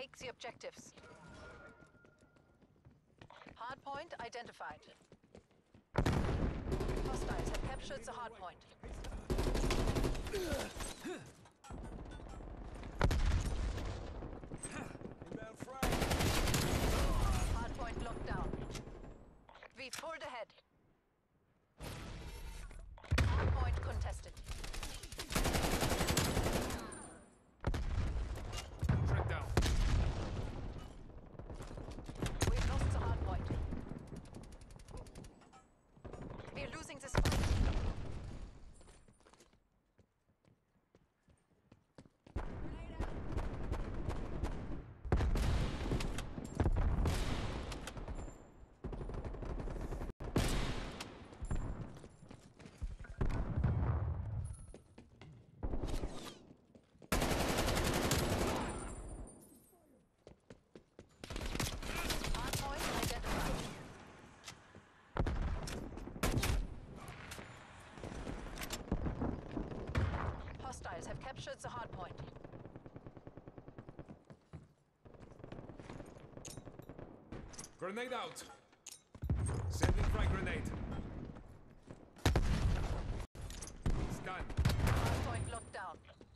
Take the objectives. Hardpoint identified. Hostiles have captured the hardpoint. Inbound frag. Hardpoint locked down. We've pulled ahead. Hardpoint contested. Track down. We've lost the hardpoint. We're losing this fight. Hardpoint identified. Hostiles have captured the hardpoint. Grenade out. Sending frag grenade. Scan. Hardpoint locked down.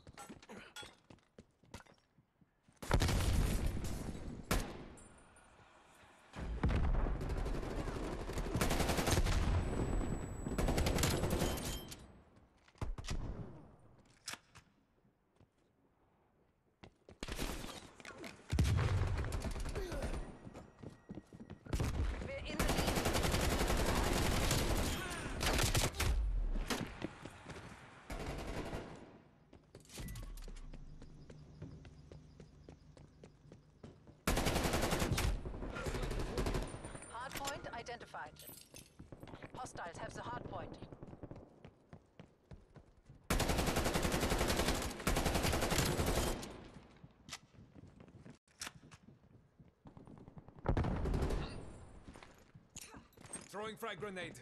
We're in the lead. Hardpoint identified. Hostiles have the hardpoint. Throwing frag grenade.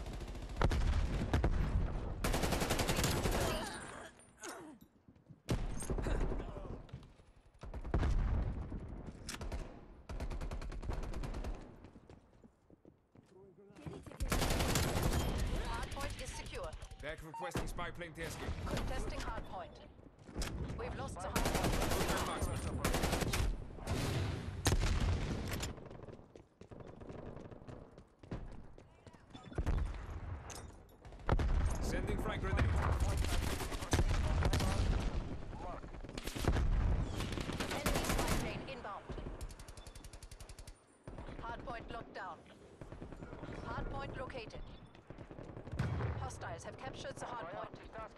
Hardpoint is secure. Back requesting spy plane tasking. Contesting hardpoint. We've lost the hardpoint. Marksman. Sending frag grenade. Enemy spy plane inbound. Hardpoint locked down. Hardpoint located. Hostiles have captured the hardpoint.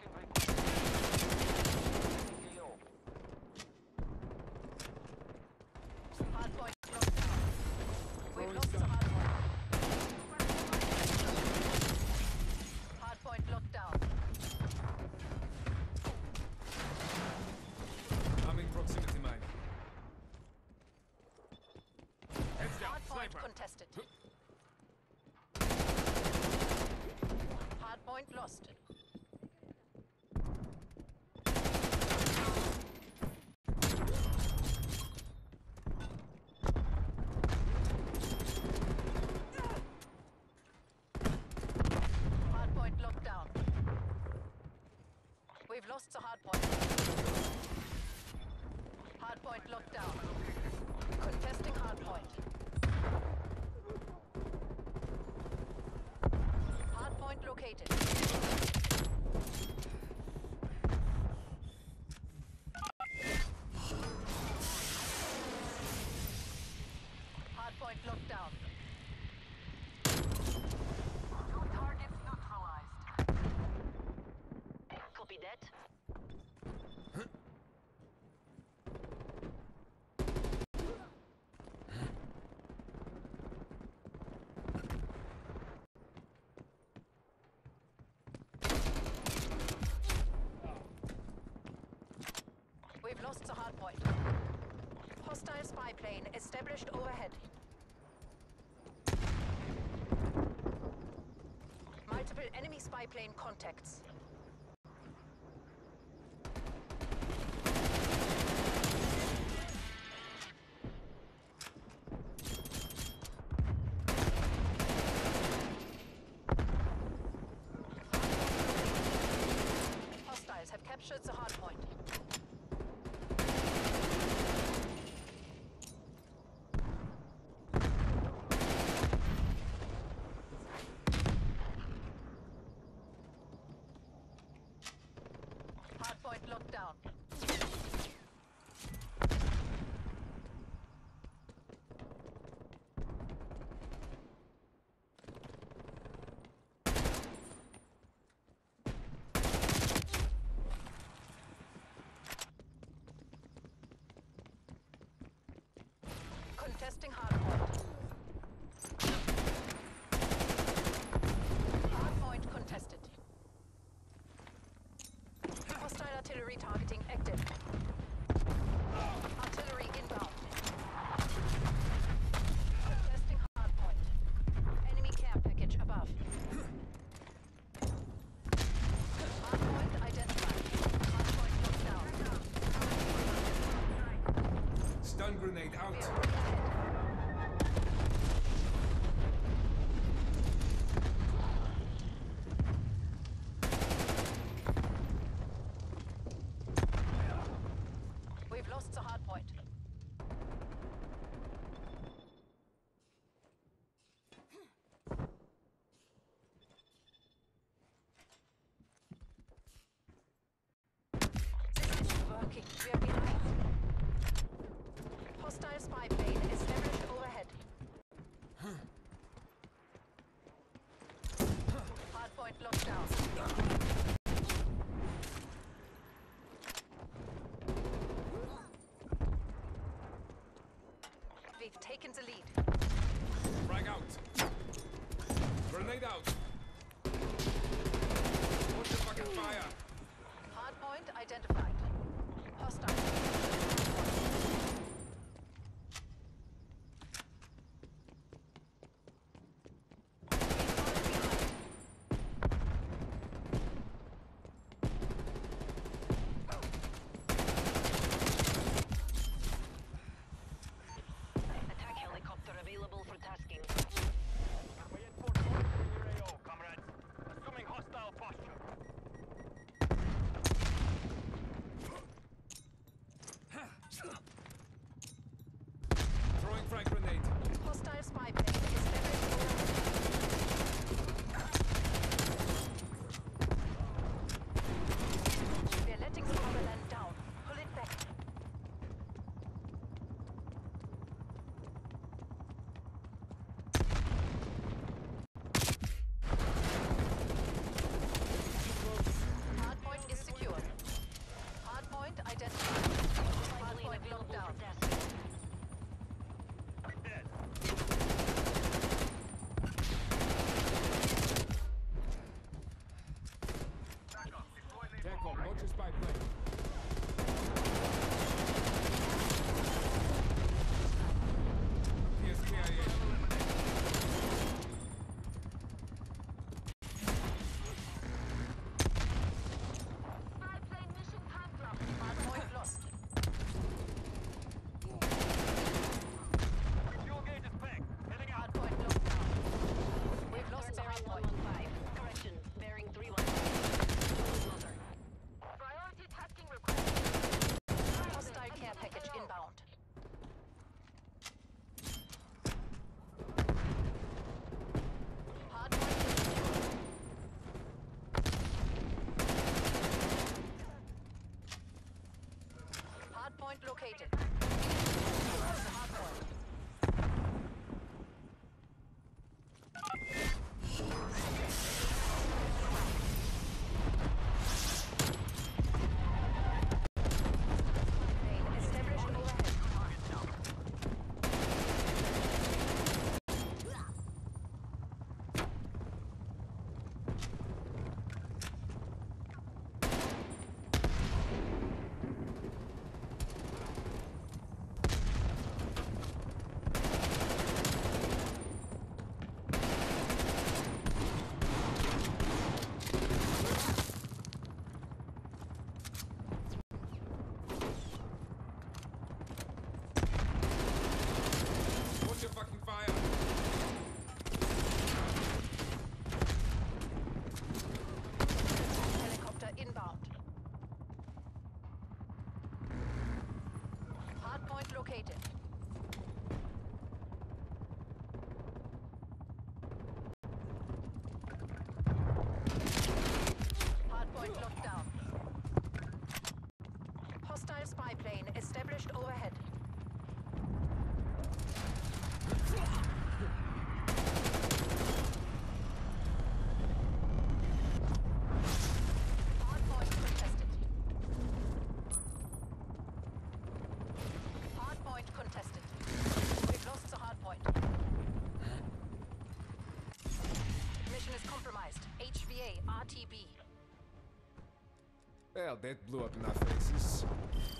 Hardpoint locked down. We've lost the hardpoint. Hardpoint locked down. I'm in proximity mine. Heads down. Hardpoint Sniper. contested. Hardpoint lost. Hardpoint locked down. We've lost the hardpoint. Hardpoint locked down. Contesting hardpoint. Hardpoint located. Hardpoint locked down. Targets neutralized. Copy that. We've lost the hardpoint. Hostile spy plane established overhead. Multiple enemy spy plane contacts. locked down. Contesting hardpoint. Hardpoint contested. Hostile artillery targeting active. Artillery inbound. Contesting hardpoint. Enemy care package above. Hardpoint identified. Hardpoint locked down. Stun grenade out. We are moving ahead. We've lost the hard point. This isn't working. We are behind. Hostile spy plane established overhead. Hardpoint locked down. We've taken the lead. Frag out. Grenade out. Watch the fucking fire. Hardpoint identified. Hostile. Well, that blew up in our faces.